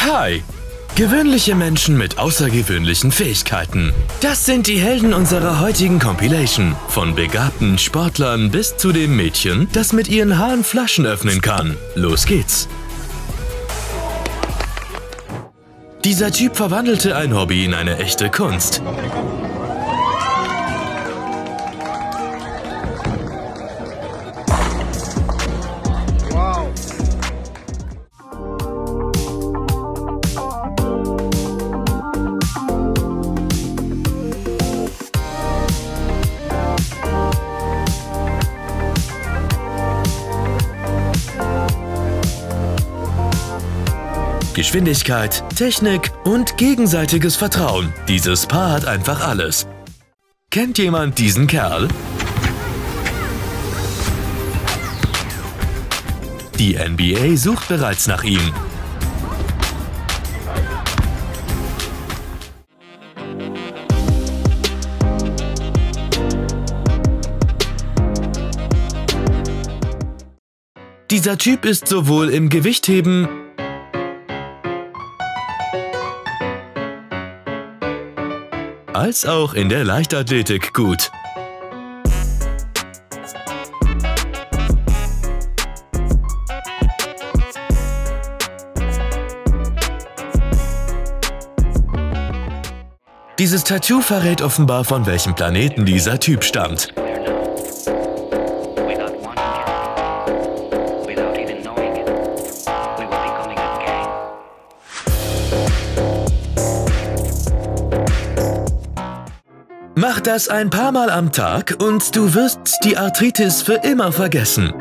Hi! Gewöhnliche Menschen mit außergewöhnlichen Fähigkeiten. Das sind die Helden unserer heutigen Compilation. Von begabten Sportlern bis zu dem Mädchen, das mit ihren Haaren Flaschen öffnen kann. Los geht's! Dieser Typ verwandelte ein Hobby in eine echte Kunst. Geschwindigkeit, Technik und gegenseitiges Vertrauen. Dieses Paar hat einfach alles. Kennt jemand diesen Kerl? Die NBA sucht bereits nach ihm. Dieser Typ ist sowohl im Gewichtheben als auch in der Leichtathletik gut. Dieses Tattoo verrät offenbar, von welchem Planeten dieser Typ stammt. Mach das ein paar Mal am Tag und du wirst die Arthritis für immer vergessen.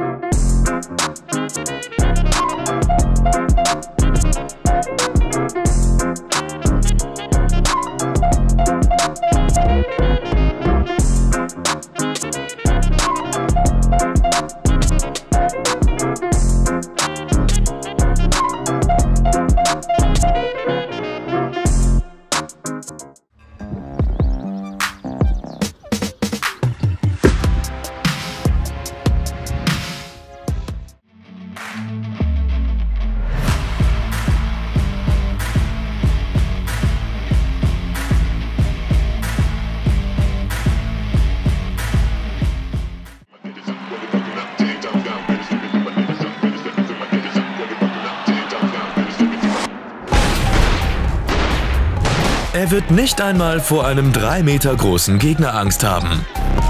Er wird nicht einmal vor einem 3 Meter großen Gegner Angst haben.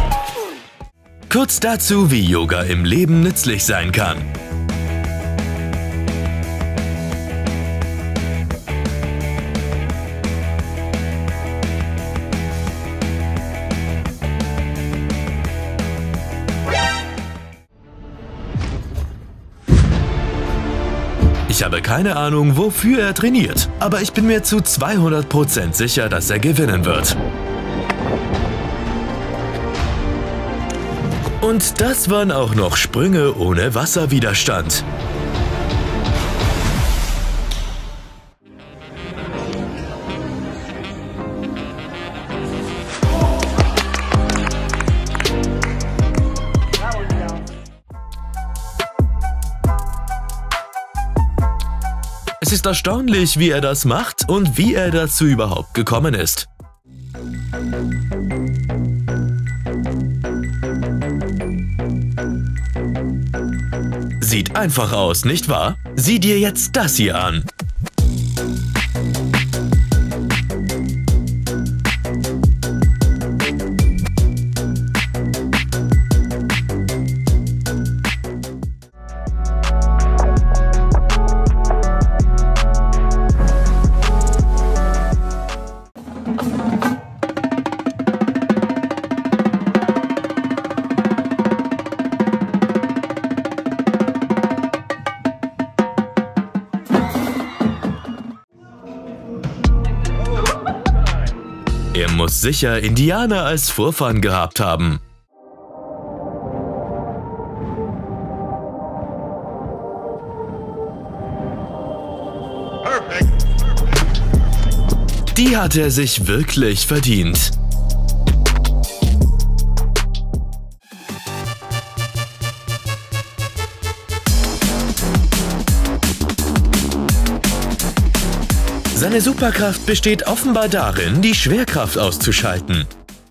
Kurz dazu, wie Yoga im Leben nützlich sein kann. Ich habe keine Ahnung, wofür er trainiert, aber ich bin mir zu 200% sicher, dass er gewinnen wird. Und das waren auch noch Sprünge ohne Wasserwiderstand. Es ist erstaunlich, wie er das macht und wie er dazu überhaupt gekommen ist. Sieht einfach aus, nicht wahr? Sieh dir jetzt das hier an. Er muss sicher Indianer als Vorfahren gehabt haben. Die hat er sich wirklich verdient. Seine Superkraft besteht offenbar darin, die Schwerkraft auszuschalten.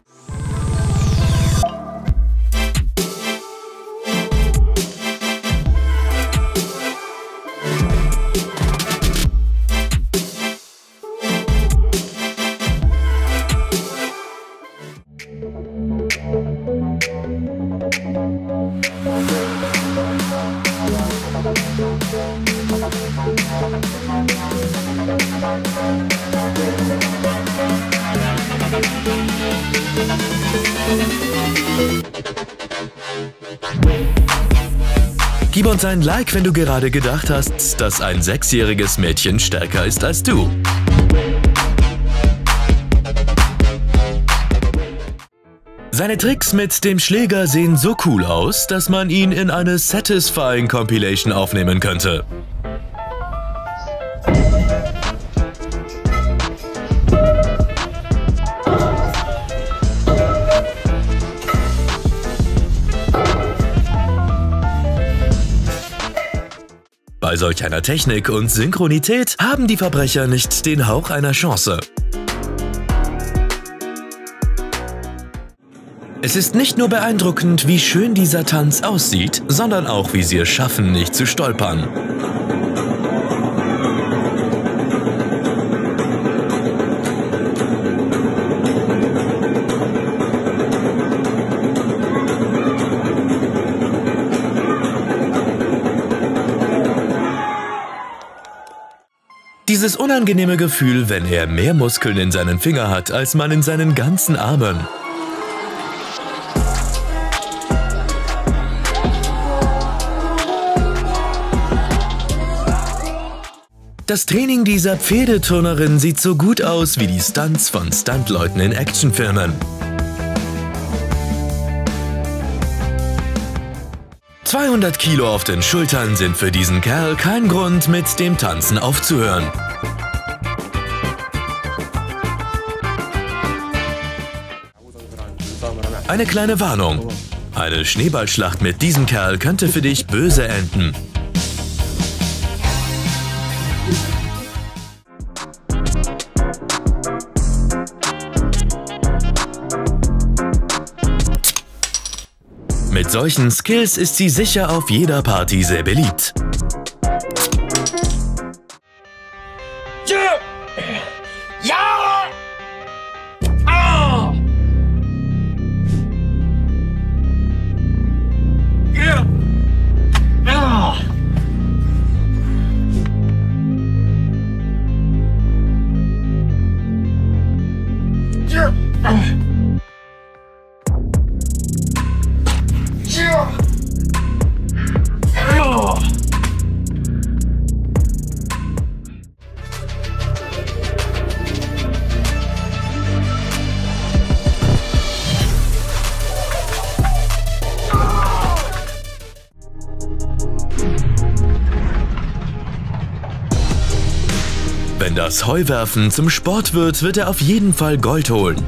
Gib uns ein Like, wenn du gerade gedacht hast, dass ein 6-jähriges Mädchen stärker ist als du. Seine Tricks mit dem Schläger sehen so cool aus, dass man ihn in eine Satisfying Compilation aufnehmen könnte. Bei solch einer Technik und Synchronität haben die Verbrecher nicht den Hauch einer Chance. Es ist nicht nur beeindruckend, wie schön dieser Tanz aussieht, sondern auch, wie sie es schaffen, nicht zu stolpern. Dieses unangenehme Gefühl, wenn er mehr Muskeln in seinen Fingern hat, als man in seinen ganzen Armen. Das Training dieser Pferdeturnerin sieht so gut aus wie die Stunts von Stuntleuten in Actionfilmen. 200 Kilo auf den Schultern sind für diesen Kerl kein Grund, mit dem Tanzen aufzuhören. Eine kleine Warnung. Eine Schneeballschlacht mit diesem Kerl könnte für dich böse enden. Mit solchen Skills ist sie sicher auf jeder Party sehr beliebt. Wenn das Heuwerfen zum Sport wird, wird er auf jeden Fall Gold holen.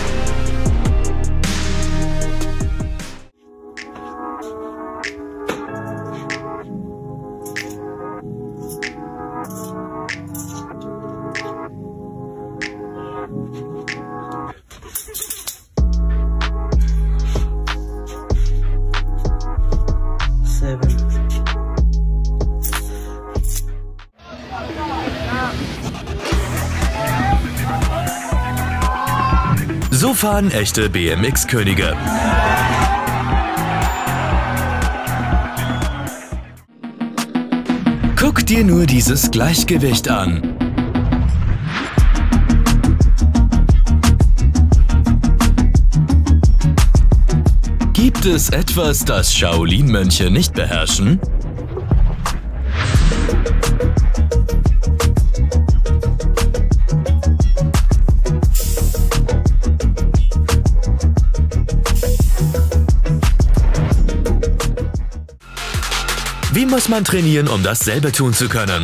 So fahren echte BMX-Könige. Guck dir nur dieses Gleichgewicht an. Gibt es etwas, das Shaolin-Mönche nicht beherrschen? Wie muss man trainieren, um dasselbe tun zu können?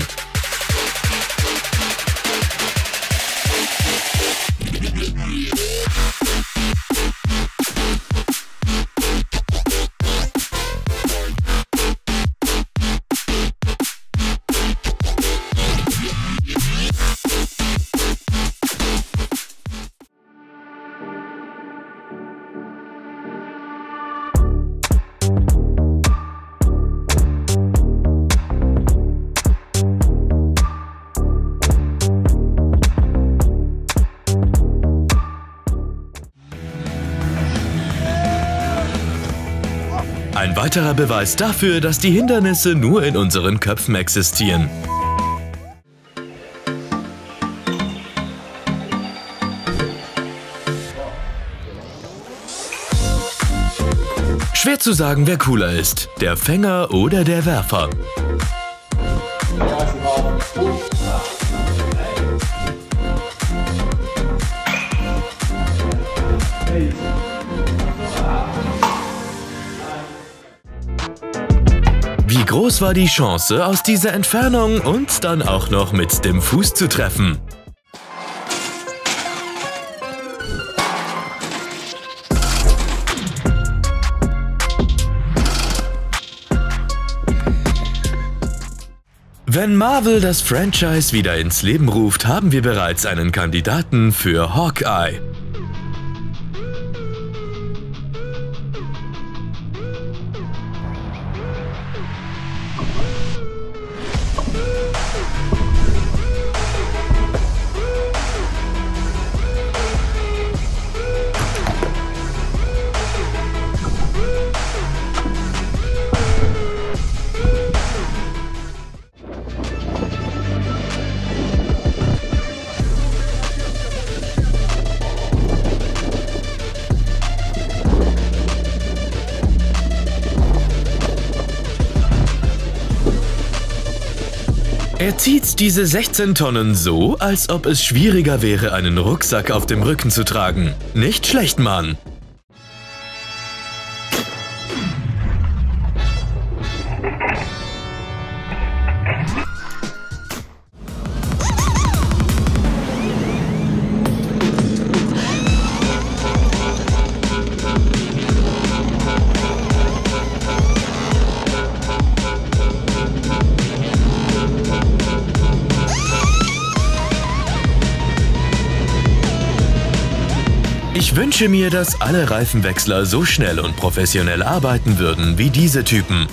Ein weiterer Beweis dafür, dass die Hindernisse nur in unseren Köpfen existieren. Schwer zu sagen, wer cooler ist, der Fänger oder der Werfer. Wie groß war die Chance, aus dieser Entfernung und dann auch noch mit dem Fuß zu treffen? Wenn Marvel das Franchise wieder ins Leben ruft, haben wir bereits einen Kandidaten für Hawkeye. Er zieht diese 16 Tonnen so, als ob es schwieriger wäre, einen Rucksack auf dem Rücken zu tragen. Nicht schlecht, Mann! Ich wünsche mir, dass alle Reifenwechsler so schnell und professionell arbeiten würden wie diese Typen.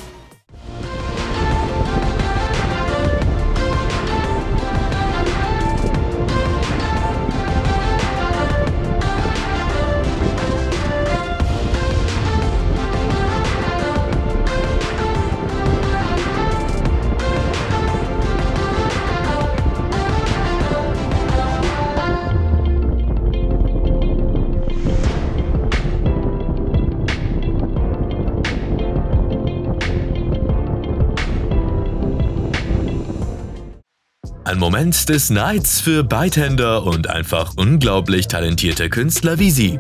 Ein Moment des Neids für Beithänder und einfach unglaublich talentierte Künstler wie sie.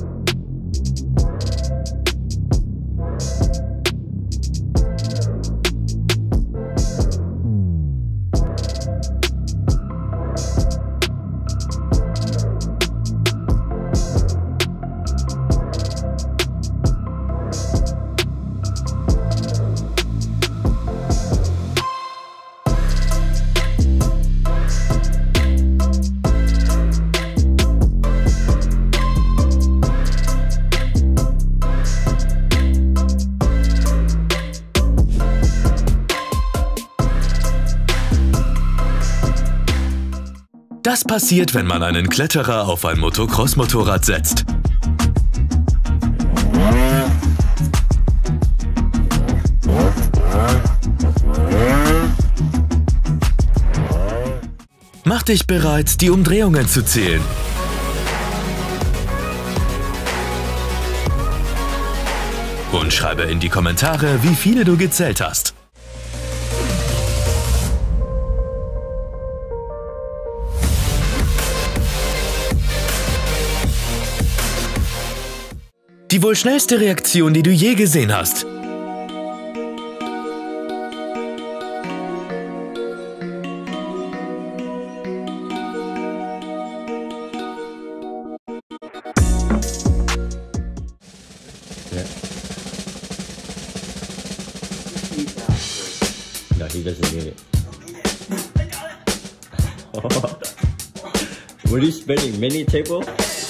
Das passiert, wenn man einen Kletterer auf ein Motocross-Motorrad setzt. Mach dich bereit, die Umdrehungen zu zählen. Und schreibe in die Kommentare, wie viele du gezählt hast. Die wohl schnellste Reaktion, die du je gesehen hast. No, he doesn't need it. Were you spending mini table?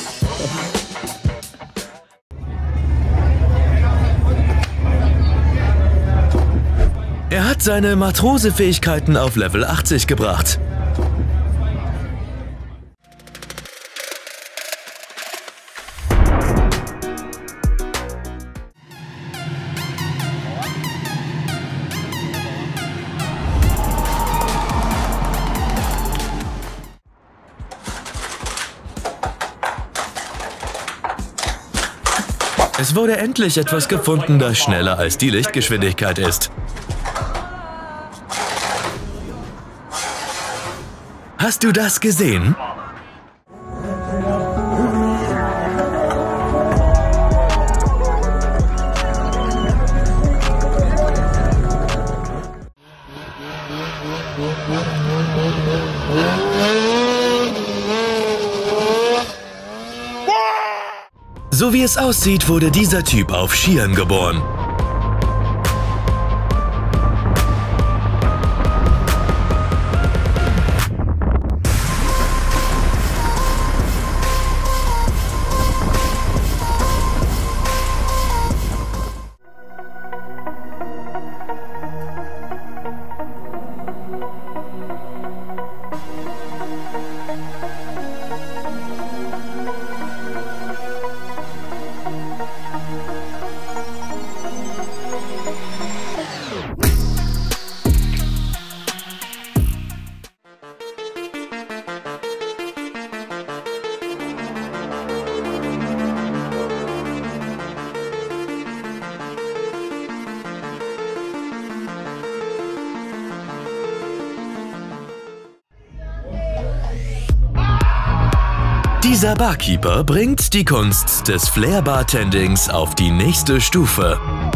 Er hat seine Matrosefähigkeiten auf Level 80 gebracht. Es wurde endlich etwas gefunden, das schneller als die Lichtgeschwindigkeit ist. Hast du das gesehen? So wie es aussieht, wurde dieser Typ auf Skiern geboren. Dieser Barkeeper bringt die Kunst des Flair-Bartendings auf die nächste Stufe.